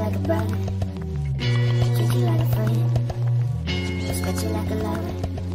like a brother, treat you like a friend, respect you like a lover.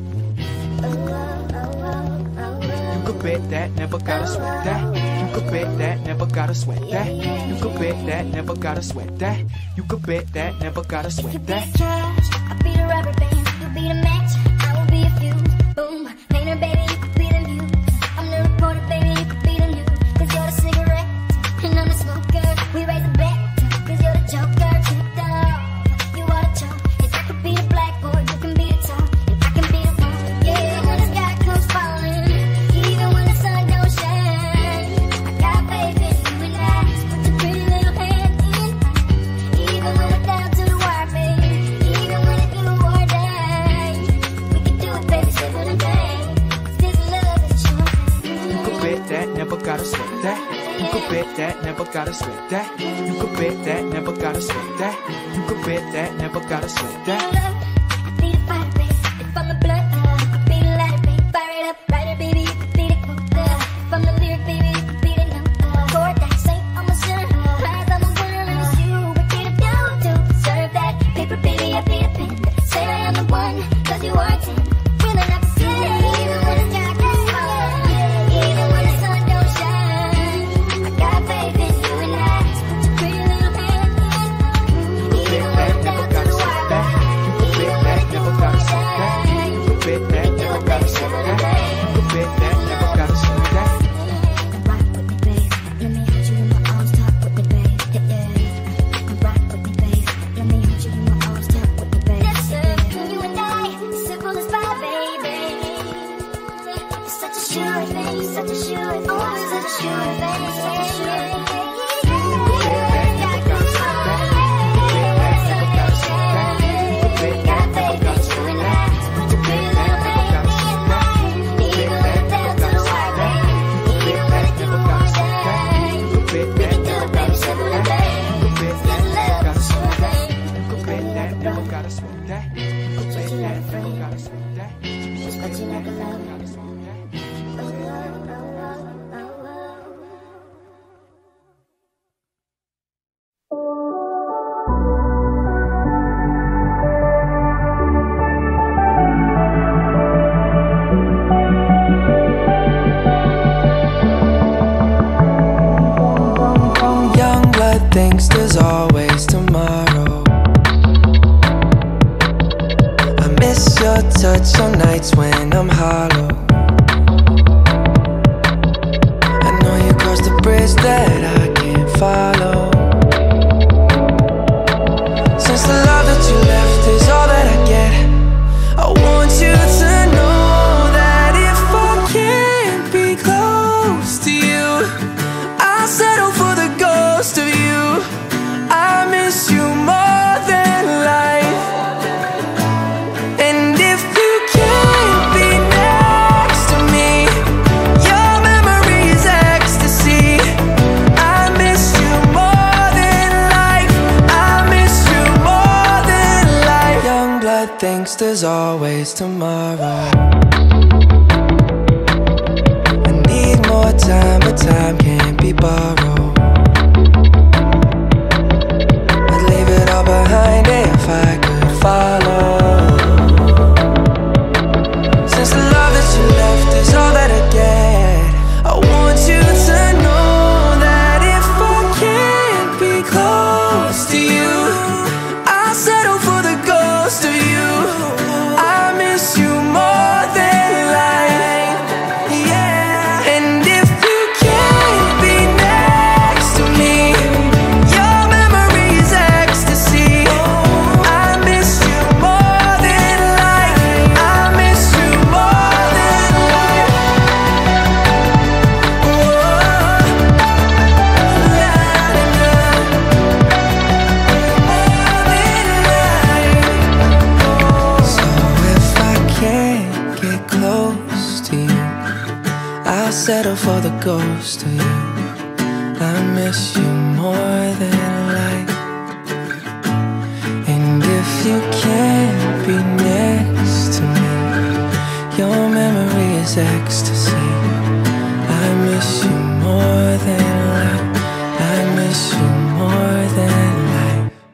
You could bet that, never gotta sweat that. You could bet that, never gotta sweat that. You could bet that, never gotta sweat that. You could bet that, never gotta sweat that. If you be the cash, I'll be the rubber band. You be the match, I will be a fuse. Boom, painter baby, you could be the muse. I'm the reporter baby, you could be the news. 'Cause you're the cigarette, and I'm the smoker. We raise a bet, 'cause you're the joker. Tricked off, you are the chump. And I could be the blackboard, you can be the top. And I can be the one, yeah, when the sky comes falling. Even when the sun don't shine, I got faith in you and I. Put your pretty little hand in. Even when we're down to the wire, baby. Even when it's you or die, we can do it, baby, simple and bang. 'Cause this love is a short thing. You could bet that, never gotta sweat that. You could bet that, never gotta sweat that. You could bet that, never gotta sweat that. You could bet that, never gotta sweat that. Be the fire, baby. If I'm the blood, be the lighter, baby. Fire it up, writer, baby. You could be the quote. If I'm the lyric, baby, you could be the note. Chord that say I'm a sinner, cries I'm a winner, and it's you. What can I do to deserve that? Paper, baby, I be the pen. Say I am the one, 'cause you are 10. Feeling up to even when the sky gets falling, even when the sun don't shine. I got faith in you and I. Put your pretty little hand in. Even when it's down to the wire. You could bet that, never gotta sweat that. You could bet that, never gotta sweat that. You could bet that, never gotta sweat that. Rock with me, babe. Let me hold you in my arms, talk with me, babe. Rock with me, babe. Let me hold you in my arms, talk with me, babe. You and I, simple as pie, baby. You're such a sure thing, you're such a sure thing, oh, such a sure thing, such a sure thing. Thinks there's always tomorrow. I miss your touch on nights when I'm hollow. I know you crossed the bridge that I can't follow. Since the love that you left is all that I get, I want you to know that if I can't be close to you, I'll settle for the ghost of you. I miss you more than life. And if you can't be next to me, your memory is ecstasy. I miss you more than life. I miss you more than life. Young blood thinks there's always tomorrow. I need more time, but time can't be borrowed. Behind if I could follow. Since the love that you left is all that I get, I want you to know that if I can't be close to you, I'll settle for the ghost of you. I miss you more than life, yeah. And if you can't be next to me, your memory is ecstasy. I miss you more than life. I miss you more than life. So if I can't get close to you, I'll settle for the ghost of you. I miss you more than life. And if you can't be next to me, your memory is ecstasy. I miss you more than life. I miss you more than life.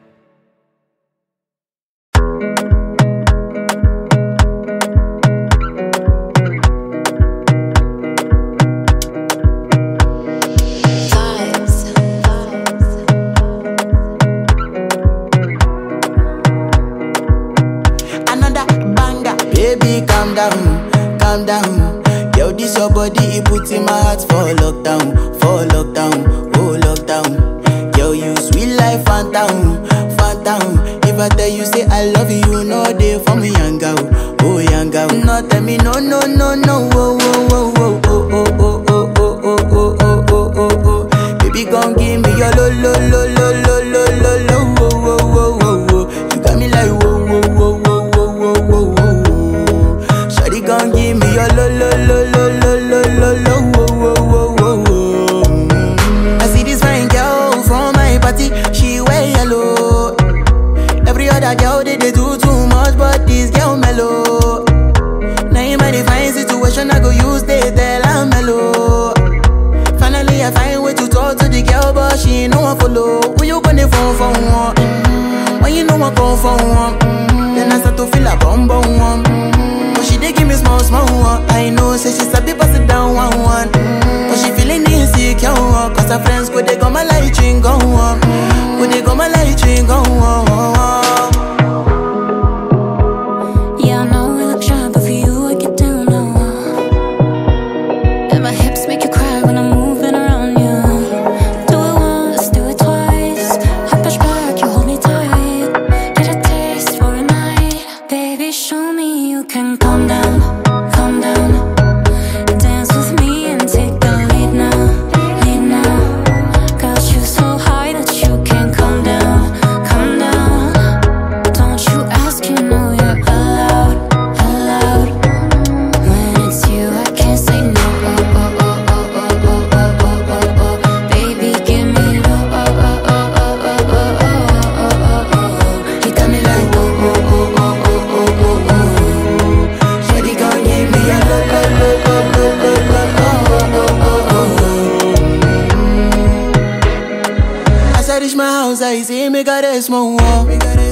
calm down. Yo, this your body, it puts in my heart for lockdown, oh lockdown. Yo, you sweet life, phantom, phantom. If I tell you say I love you, you know they for me, young girl, oh young girl. No, tell me no, no, no, no, oh, oh, oh, oh, oh, oh, oh, oh, oh, oh, oh, oh, oh, oh. Baby, gon' give me your lo, lo, lo, lo, lo, lo, lo, lo, oh, oh, oh, oh, oh. You got me like whoa, whoa, whoa, whoa, whoa, whoa, whoa, whoa. Shawty gon' give me your lo, lo, lo, lo, lo, lo, lo, lo, oh, oh, oh, oh, oh. I see this fine girl from my party, she wear yellow. Every other girl they do too much, but this girl mellow. Now in my divine situation, I go use they tell I'm mellow. Finally I find way to talk to the girl, but she ain't no one follow. Who you gonna phone for one? When you know I come for one, then I start to feel a bum bum one. But she dey give me small small one. I know say she sabi pass it down one one. But she feeling insecure one, cause her friends go they go my light ring go on, go they go my light ring go on. Yeah, I know we look shy, but for you I get down low. And my hips make you cry when I'm moving around you. Do it once, do it twice. I push back, you hold me tight. Get a taste for a night. Baby, show me you can calm down, calm down. Dance with me and take the lead now, lead now. Got you so high that you can't come down, come down. Don't you ask, you know you're allowed, allowed. When it's you, I can't say no. Oh, oh, oh, oh, oh, oh, oh, oh, oh, oh. Baby, give me low. Oh, oh, oh, oh, oh, oh, oh, oh, oh, oh. You got me like whoa, whoa, whoa, whoa, whoa, whoa, whoa, whoa. Shawty gon' give me a low, low, low, low, low, low, low, oh, oh, oh, oh, oh. As I reach my house, I see me got a small wall.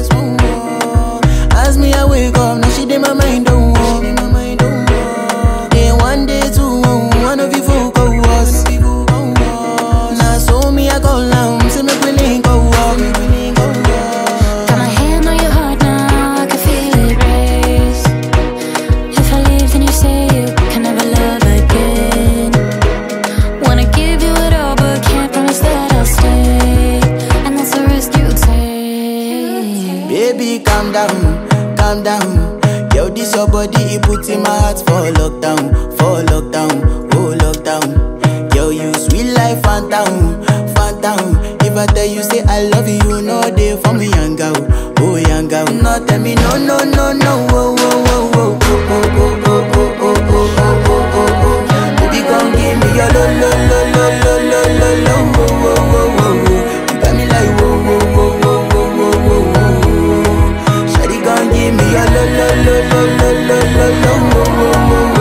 As me I wake up, now she did my mind don't walk. Then one day two, one of you folk go was. Now so me I go down, see me willing go walk. Got my hand on your heart now, I can feel it race. If I leave, then you say you can never love again. Wanna give you it all, but can't promise that I'll stay. And that's the risk you take. Baby, calm down, calm down. Yo, this your body, it puts in my heart for lockdown, oh lockdown. Yo, you sweet life, phantom, phantom. If I tell you say I love you, you know they for me, young girl, oh young girl. No, tell me no, no, no, no, oh, oh, oh, oh, oh, oh, oh, oh, oh, oh, oh, oh, oh, oh. Baby, gon' give me your lo, lo, lo, lo, lo, lo, lo, lo, oh, oh, oh, oh, oh. You got me like whoa, whoa, whoa, whoa, whoa, whoa, whoa, whoa. Shawty gon' give me your lo, lo, lo, lo, lo, lo, lo, lo, oh, oh, oh, oh, oh.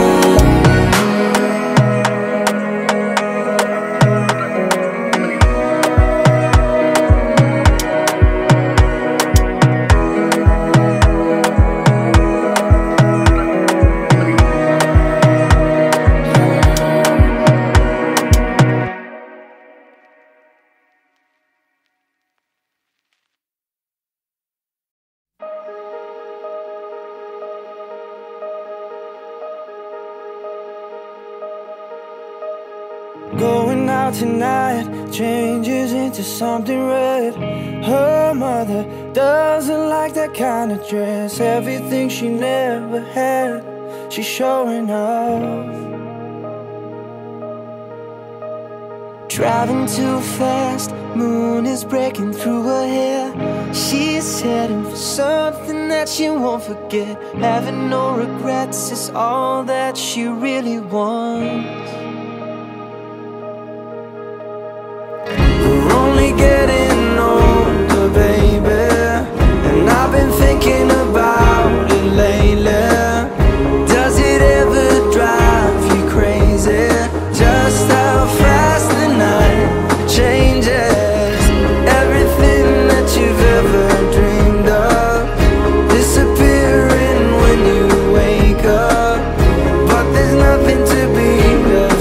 Going out tonight changes into something red. Her mother doesn't like that kind of dress. Everything she never had, she's showing off. Driving too fast, moon is breaking through her hair. She's heading for something that she won't forget. Having no regrets is all that she really wants. We're only getting older, baby, and I've been thinking about it lately. Does it ever drive you crazy? Just how fast the night changes. Everything that you've ever dreamed of disappearing when you wake up. But there's nothing to be left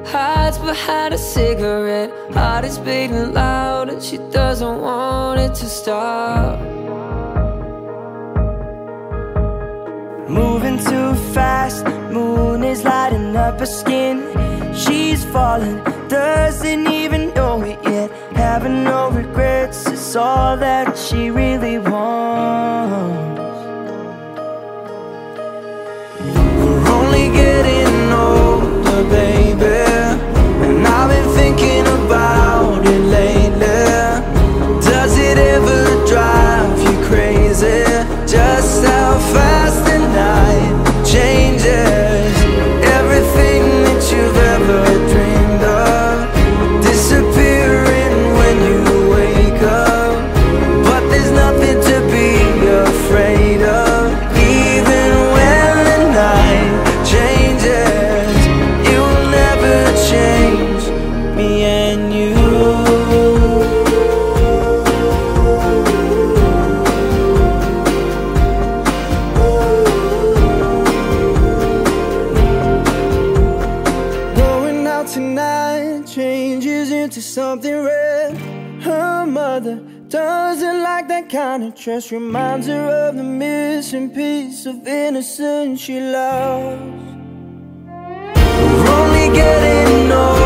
hides behind a cigarette. Heart is beating loud and she doesn't want it to stop. Moving too fast, moon is lighting up her skin. She's falling, doesn't even know it yet. Having no regrets is all that she really wants. We're only getting older, baby, and I've been thinking about it lately. Does it ever drive you crazy? Just how fast the night changes. Everything that you've ever dreamed of disappearing when you wake up. But there's nothing to be afraid of. Even when the night changes, it will never change me and you. Going out tonight changes into something red. Her mother doesn't like that kind of dress. Reminds her of the missing piece of innocence she lost. We're only getting older.